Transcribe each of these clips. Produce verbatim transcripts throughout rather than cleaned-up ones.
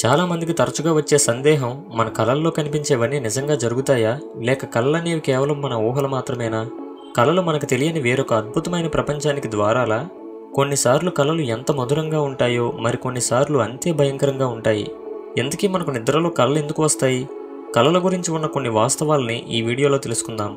చాలా మందికి తరచుగా వచ్చే సందేహం, మన కలల్లో కనిపించేవన్నీ నిజంగా జరుగుతాయా, లేక కలలనేవి కేవలం మన ఊహలు మాత్రమేనా? కలలు మనకు తెలియని వేరొక అద్భుతమైన ప్రపంచానికి ద్వారాలా? కొన్నిసార్లు కలలు ఎంత మధురంగా ఉంటాయో మరికొన్నిసార్లు అంతే భయంకరంగా ఉంటాయి. ఎందుకీ మనకు నిద్రలో కలలు ఎందుకు వస్తాయి? కలల గురించి ఉన్న కొన్ని వాస్తవాల్ని ఈ వీడియోలో తెలుసుకుందాం.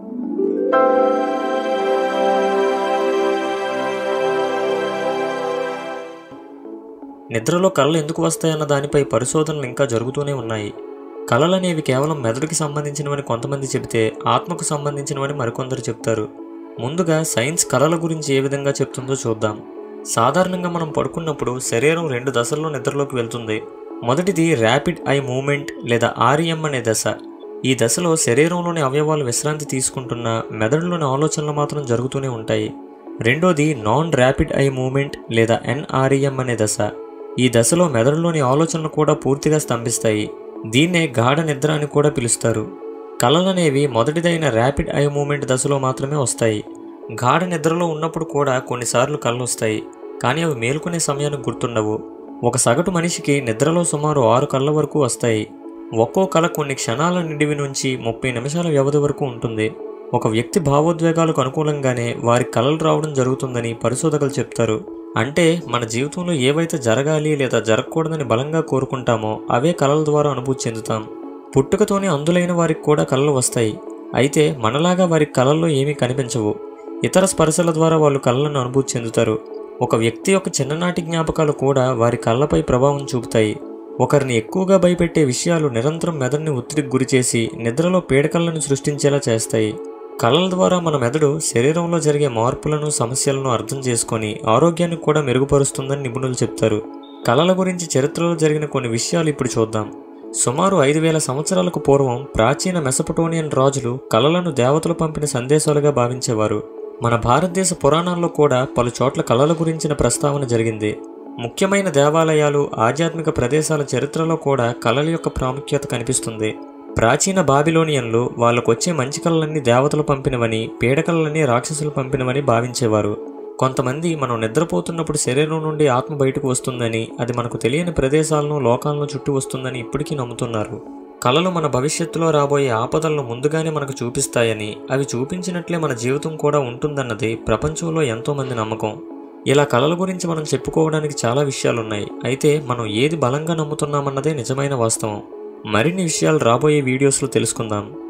నిద్రలో కలలు ఎందుకు వస్తాయన్న దానిపై పరిశోధనలు ఇంకా జరుగుతూనే ఉన్నాయి. కలలనేవి కేవలం మెదడుకి సంబంధించినవని కొంతమంది చెబితే, ఆత్మకు సంబంధించినవని మరికొందరు చెప్తారు. ముందుగా సైన్స్ కలల గురించి ఏ విధంగా చెప్తుందో చూద్దాం. సాధారణంగా మనం పడుకున్నప్పుడు శరీరం రెండు దశల్లో నిద్రలోకి వెళ్తుంది. మొదటిది ర్యాపిడ్ ఐ మూవ్మెంట్ లేదా ఆర్ఈఎం అనే దశ. ఈ దశలో శరీరంలోని అవయవాలు విశ్రాంతి తీసుకుంటున్నా మెదడులోని ఆలోచనలు మాత్రం జరుగుతూనే ఉంటాయి. రెండోది నాన్ ర్యాపిడ్ ఐ మూవ్మెంట్ లేదా ఎన్ఆర్ఈఎం అనే దశ. ఈ దశలో మెదడులోని ఆలోచనలు కూడా పూర్తిగా స్తంభిస్తాయి. దీన్నే గాఢ నిద్ర అని కూడా పిలుస్తారు. కలలనేవి మొదటిదైన ర్యాపిడ్ ఐ మూవ్మెంట్ దశలో మాత్రమే వస్తాయి. గాఢ నిద్రలో ఉన్నప్పుడు కూడా కొన్నిసార్లు కలలు వస్తాయి, కానీ అవి మేలుకునే సమయానికి గుర్తుండవు. ఒక సగటు మనిషికి నిద్రలో సుమారు ఆరు కళ్ళ వరకు వస్తాయి. ఒక్కో కళ కొన్ని క్షణాల నిడివి నుంచి ముప్పై నిమిషాల వ్యవధి వరకు ఉంటుంది. ఒక వ్యక్తి భావోద్వేగాలకు అనుకూలంగానే వారి కలలు రావడం జరుగుతుందని పరిశోధకులు చెప్తారు. అంటే మన జీవితంలో ఏవైతే జరగాలి లేదా జరగకూడదని బలంగా కోరుకుంటామో అవే కలల ద్వారా అనుభూతి చెందుతాం. పుట్టుకతోనే అందులైన వారికి కూడా కలలు వస్తాయి. అయితే మనలాగా వారికి కలల్లో ఏమీ కనిపించవు. ఇతర స్పర్శల ద్వారా వాళ్ళు కలలను అనుభూతి చెందుతారు. ఒక వ్యక్తి యొక్క చిన్ననాటి జ్ఞాపకాలు కూడా వారి కళ్ళపై ప్రభావం చూపుతాయి. ఒకరిని ఎక్కువగా భయపెట్టే విషయాలు నిరంతరం మెదడుని ఒత్తిడికి గురిచేసి నిద్రలో పీడకలను సృష్టించేలా చేస్తాయి. కలల ద్వారా మన మెదడు శరీరంలో జరిగే మార్పులను, సమస్యలను అర్థం చేసుకొని ఆరోగ్యాన్ని కూడా మెరుగుపరుస్తుందని నిపుణులు చెప్తారు. కలల గురించి చరిత్రలో జరిగిన కొన్ని విషయాలు ఇప్పుడు చూద్దాం. సుమారు ఐదు వేల సంవత్సరాలకు పూర్వం ప్రాచీన మెసపటోనియన్ రాజులు కలలను దేవతలు పంపిన సందేశాలుగా భావించేవారు. మన భారతదేశ పురాణాల్లో కూడా పలు చోట్ల కలల గురించిన ప్రస్తావన జరిగింది. ముఖ్యమైన దేవాలయాలు, ఆధ్యాత్మిక ప్రదేశాల చరిత్రలో కూడా కలల యొక్క ప్రాముఖ్యత కనిపిస్తుంది. ప్రాచీన బాబిలోనియన్లు వాళ్ళకొచ్చే మంచి కళలన్నీ దేవతలు పంపినవని, పీడకలన్నీ రాక్షసులు పంపినవని భావించేవారు. కొంతమంది మనం నిద్రపోతున్నప్పుడు శరీరం నుండి ఆత్మ బయటకు వస్తుందని, అది మనకు తెలియని ప్రదేశాలను, లోకాలను చుట్టూ వస్తుందని ఇప్పటికీ నమ్ముతున్నారు. కళలు మన భవిష్యత్తులో రాబోయే ఆపదలను ముందుగానే మనకు చూపిస్తాయని, అవి చూపించినట్లే మన జీవితం కూడా ఉంటుందన్నది ప్రపంచంలో ఎంతోమంది నమ్మకం. ఇలా కళల గురించి మనం చెప్పుకోవడానికి చాలా విషయాలున్నాయి. అయితే మనం ఏది బలంగా నమ్ముతున్నామన్నదే నిజమైన వాస్తవం. మరిన్ని విషయాలు రాబోయే వీడియోస్లో తెలుసుకుందాం.